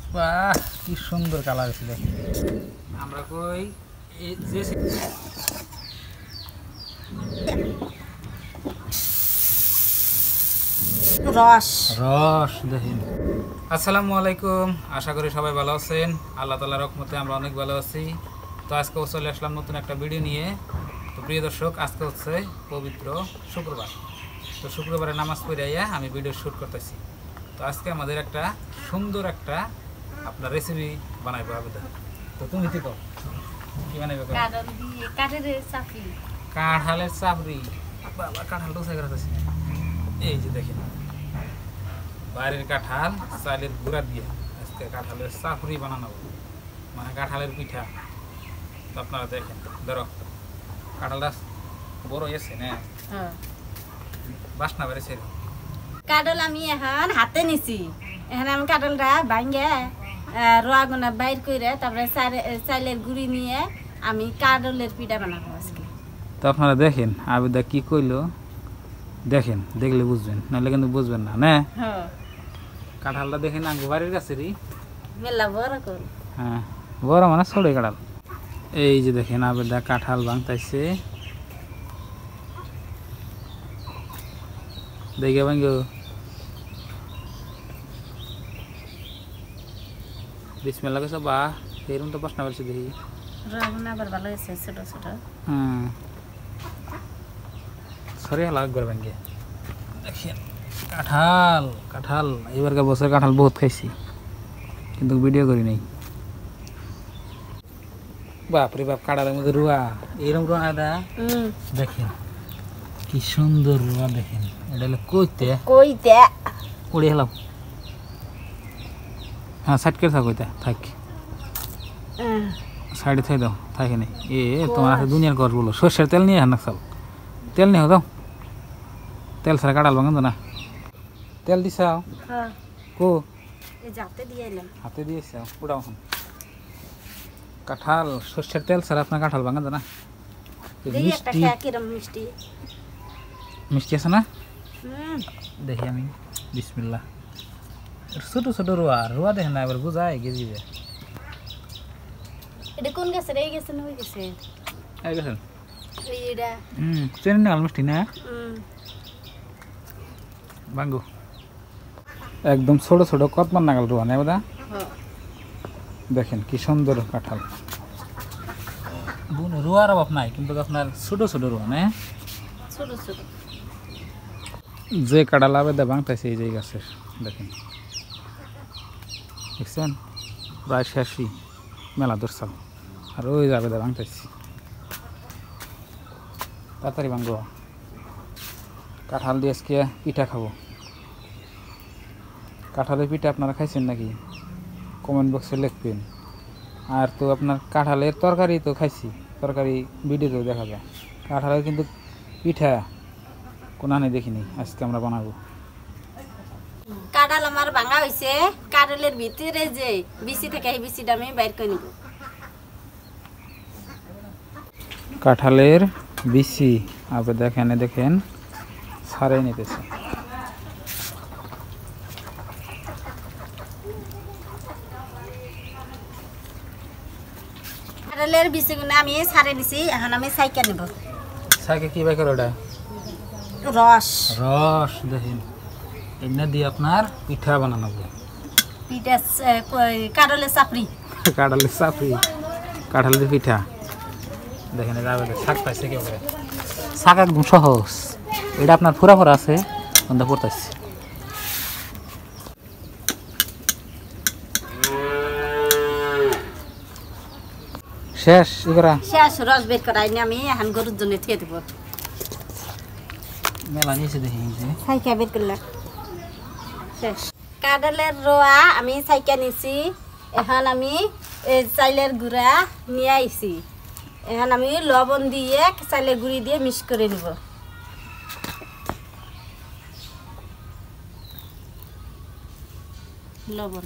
বাহ, কি সুন্দর কালার ছিল। আমরা কই যে রস রস দেখেন। আসসালামু আলাইকুম, আশা করি সবাই ভালো আছেন। আল্লাহ তাআলার রহমতে আমরা অনেক ভালো আছি। তো আজকেও চলে আসলাম নতুন একটা ভিডিও নিয়ে। তো প্রিয় দর্শক, আজকে হচ্ছে পবিত্র শুক্রবার। তো শুক্রবারে নামাজ পড়ে আমি ভিডিও শ্যুট করতেছি। তো আজকে আমাদের একটা সুন্দর একটা আপনার রেসিপি বানাইবো আবেদন। তো তুমি কি কর কি বানাইবে? কাঁঠালের চাপড়ি। বাবা, কাঁঠাল তো সাইকেল আছে। এই যে দেখেন, বাইরের কাঁঠাল চালের গুঁড়া দিয়ে আজকে কাঁঠালের চাপড়ি বানানো, মানে কাঁঠালের পিঠা। তো আপনারা দেখেন, ধরো কাঁঠালটা বড় হয়েছে না, বাসনা বেড়েছে। কাঁঠাল আমি এখন হাতে নিছি। এখন আমি কাঁঠালটা ভাঙ্গে রোয়াগুনা বাইর করে তারপরে চাইলের গুঁড়ি নিয়ে আমি কাঁঠালের পিঠা বানাবো আজকে। তো আপনারা দেখেন আবেদা কি কইলো, দেখেন, দেখলে বুঝবেন, নাহলে কিন্তু বুঝবেন না। না, কাঁঠালটা দেখেন আঙ্গু বাড়ির কাছেরই, মেলা বড় কর। হ্যাঁ, বড় মানে ছোটো কাঁঠাল। এই যে দেখেন আবেদা কাঁঠাল ভাঙতাইছে, দেখে ভাঙ্গ। বিসমিল্লাহ কইছো, বাহ, এরকম তো বাসনা বেড়েছে দেখি। রোয়াগুনা আবার ভালো হয়েছে, ছোট ছোট। সরে হালা একবার ভাঙ্গে দেখেন। কাঁঠাল কাঁঠাল এবারকার বছর কাঁঠাল বহুত খাইছি, কিন্তু ভিডিও করি নাই। বাপরে বাপ, কাঁঠালের মধ্যে রুয়া, এরকম রুয়া না। দেখেন কি সুন্দর রুয়া, দেখেন। এটা হলো কইতে কইতে পড়ে হেলাম। হ্যাঁ, সাইড করে থাক, কইতে থাক, সাইডে থাই দাও, থাকে নাই। তোমার আছে দুনিয়ার ঘর বলো, সর্ষের তেল নিয়ে হান চাল, তেল নিয়ে দাও, তেল ছাড়া কাঁঠাল ভাঙান না। তেল দিছাও কো? হাতে দিয়েছ, ওটাও কাঁঠাল সর্ষের তেল ছাড়া আপনার কাঁঠাল ভাঙা না। মিষ্টি মিষ্টি আছে না, দেখি আমি। বিসমিল্লাহ। ছোট ছোট রোয়া রোয়া দেখেন না, এবার বুঝায় গেছি যে এটা কোন গাছের? এই গেছে না ওই গেছে? এই গেছেন। এইটা চেনি না, মিষ্টি না, ভাঙ্গো। একদম ছোট ছোট কতমান নাগাল রোয়া নেই বোধা। দেখেন কি সুন্দর কাঁঠাল, রোয়ার অভাব নাই, কিন্তু আপনার ছোট ছোট রোয়া না, ছোট ছোট। যে কাঁঠাল আবেদা ভাঙতেছে এই যে গাছের, দেখেন দেখছেন, প্রায় শেষই, মেলা দর্শাল। আর ওই আবেদা ভাঙতেছি, তাড়াতাড়ি ভাঙবো। কাঁঠাল দিয়ে আজকে পিঠা খাবো। কাঁঠালের পিঠা আপনারা খাইছেন নাকি? কমেন্ট বক্সে লিখবেন। আর তো আপনার কাঁঠালের তরকারি তো খাইছি, তরকারি ভিডিওতেও দেখা যায়। কাঁঠালের কিন্তু পিঠা কোনো আনে দেখিনি, আজকে আমরা বানাবো। কাঁঠাল আমার ভাঙা হয়েছে, কাঁঠালের ভিতরে যে বিচি থাকে এই বিচিটা আমি বাইর করে নিব। কাঁঠালের বিচি আপনি দেখেন, দেখেন ছাড়াই নিতেছে। কাঁঠালের বিচিগুলো আমি ছাড়ে নিছি, এখন আমি সাইকা নিব। সাইকে কি বাই করে ওটা? রস রস দেখেন, এমনি দিয়ে আপনার পিঠা বানানো, পিঠা কাঁঠালের চাপড়ি। কাঁঠালের চাপড়ি, কাঁঠালের পিঠা। দেখেন এটা শাক পাইছে একেবারে, শাক একদম সহজ। এটা আপনার ফোরা ফোরা আছে, বন্ধ পড়তেছে। শেষ এগুলা শেষ, রস বের করাই নি আমি, এখন গরুর জন্য থিয়ে দেব। মেলা নিয়েছে দেখি, সাইকা বের করলাম, শেষ। কাঁঠালের রোয়া আমি সাইকা নিছি, এখন আমি চাইলের গুঁড়া নিয়ে আইছি। এখন আমি লবণ দিয়ে চাইলের গুঁড়ি দিয়ে মিক্স করে নিব। লবণ,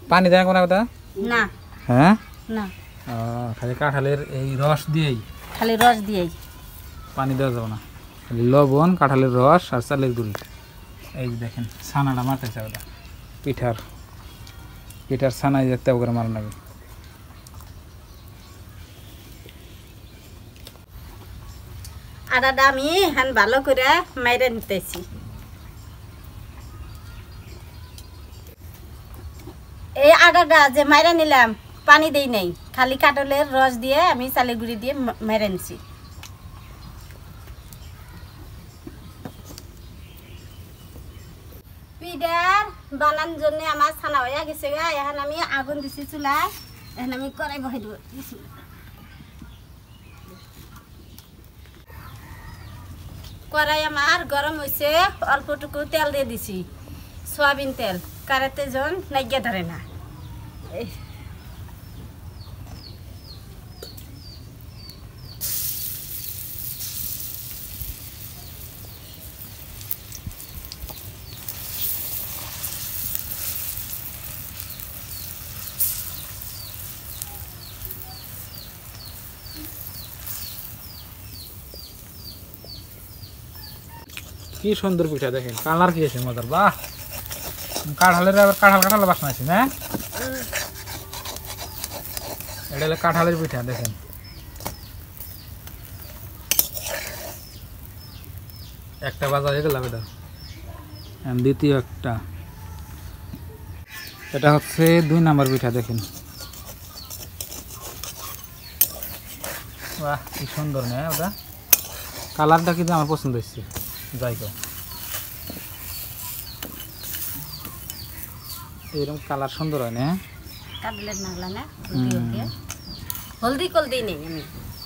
পানি দেয় কোনা কথা? না হ্যাঁ, না, খালি কাঁঠালের এই রস দিয়েই, খালি রস দিয়েই। পানি দেওয়া যাবে না, খালি লবণ, কাঁঠালের রস আর চালের গুঁড়ি। এই যে দেখেন ছানাটা মারতেছে, ওটা পিঠার ছানায় যেতে করে মারা লাগে। আটাটা আমি হ্যান ভালো করে মাইরে নিতেছি। এই আটাটা যে মাইরে নিলাম পানি দেই নাই, খালি কাঁঠালের রস দিয়ে আমি চালের গুঁড়ি দিয়ে মেরে নিছি। পিঠার বানান জন্য আমার ছানা হয়ে গেছে গা। এখন আমি আগুন দিছি চুলায়, এখন আমি কড়াই বহাই দিছি। কড়াই আমার গরম হয়েছে, অল্পটুকু তেল দিয়ে দিছি, সয়াবিন তেল, কারাতে জন নাইগিয়া ধরে না। কি সুন্দর পিঠা দেখেন, কালার কি আছে মজার, বাহ! কাঁঠালের আবার কাঁঠাল বাসনা আছে না? এটা হলো কাঁঠালের পিঠা দেখেন। একটা বাজার হয়ে গেল, এটা দ্বিতীয় একটা, এটা হচ্ছে 2 নাম্বার পিঠা দেখেন। বাহ, কি সুন্দর না ওটা, কালারটা কিন্তু আমার পছন্দ হচ্ছে। যাই হোক, এরকম কালার সুন্দর হয় না? কাঁঠালের নাগলা না, হলদি কলদি নেই আমি।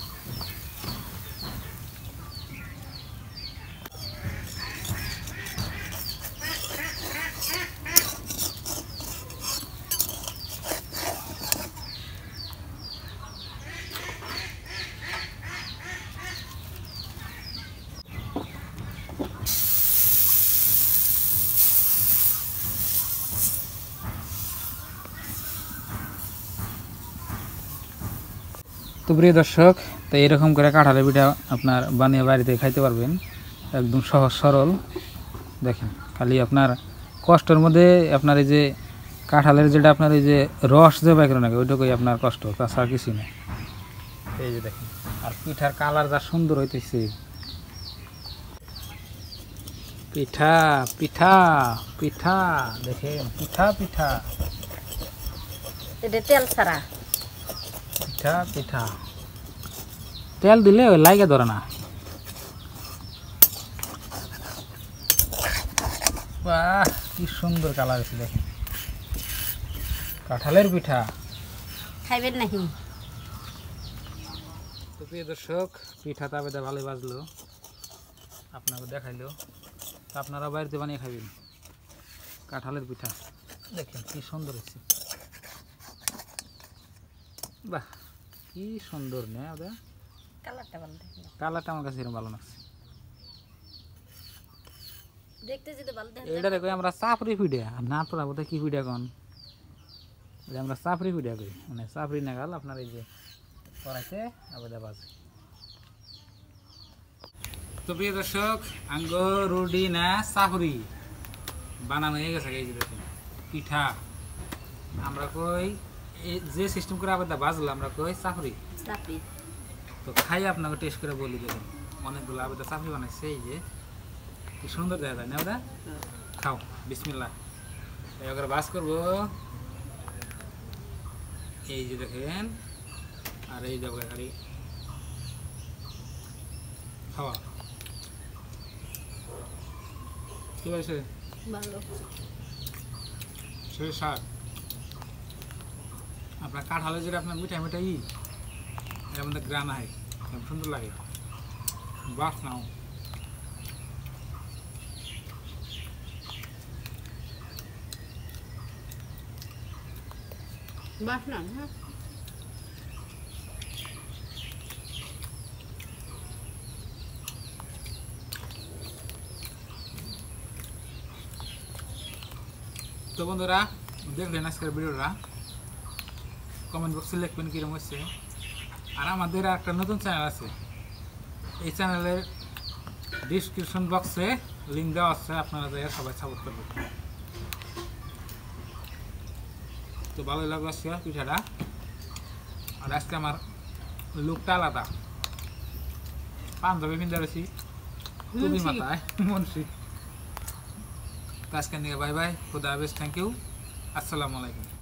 তো প্রিয় দর্শক, তো এরকম করে কাঁঠালের পিঠা আপনার বানিয়ে বাড়িতে খাইতে পারবেন, একদম সহজ সরল। দেখেন, খালি আপনার কষ্টের মধ্যে আপনার এই যে কাঁঠালের যেটা আপনার এই যে রস যে বাইক নাকি ওইটুকুই আপনার কষ্ট, তাছাড়া কিছু নেই। এই যে দেখেন, আর পিঠার কালার যা সুন্দর হইতেছে। পিঠা পিঠা পিঠা দেখেন, পিঠা পিঠা, এটা তেল ছাড়া পিঠা পিঠা, তেল দিলে ওই লাগে ধরে না। বাহ, কি সুন্দর কালার আছে দেখেন, কাঁঠালের পিঠা। খাইবেন নাকি? তো প্রিয় দর্শক, পিঠা তাবেদা ভালোই বাজলো, আপনাকে দেখাইলো। তা আপনারা বাড়িতে বানিয়ে খাবেন কাঁঠালের পিঠা। দেখেন কি সুন্দর হচ্ছে, বাহ কি সুন্দর না ওটা, কালারটা ভালো দেখে, কালারটা আমার কাছে এরকম ভালো লাগছে। দেখতে যদি ভালো দেখে। এটা দেখো আমরা চাপড়ি পিঠা, আর না তোরা বোধহয় কি পিঠা কন, আমরা চাপড়ি পিঠা করি, মানে চাপড়ি নাগাল আপনার এই যে করাইতে আবার বাজে। তো প্রিয় দর্শক, আঙ্গ রুডি না চাপড়ি বানানো হয়ে গেছে। এই যে দেখুন পিঠা, আমরা কই যে সিস্টেম করে আবার বাজলো আমরা কই চাপড়ি। তো খাই আপনাকে টেস্ট করে বলি, দেখুন অনেকগুলো আবার চাপড়ি বানাইছে, এই যে কি সুন্দর দেখা যায় না ওটা। খাও, বিসমিল্লাহ। এবার বাস করবো, এই যে দেখেন, আর এই যাবো গাড়ি খাওয়া। কি হয়েছে? সেই শাক আপনার কাঁঠালের যেটা আপনার মিঠাই মিঠাই, এর মধ্যে গ্রান হয়, সুন্দর লাগে, বাস নাও। বাসনা হ্যাঁ। তো বন্ধুরা, দেখলেন আজকের ভিডিওটা, কমেন্ট বক্সে লিখবেন কীরকম হচ্ছে। আর আমাদের একটা নতুন চ্যানেল আছে, এই চ্যানেলের ডিসক্রিপশন বক্সে লিঙ্ক দেওয়া আছে, আপনারা যাই সবাই সাপোর্ট করবেন। তো ভালোই লাগলো আজকে পিঠাটা। আর আজকে আমার লুকটা আলাদা, পাঞ্জাবি পিন্ধে রয়েছি টুপি মাথায়, মুন্সি। তো আজকে নিয়ে বাই বাই, খুদা হাফেজ, থ্যাংক ইউ, আসসালামু আলাইকুম।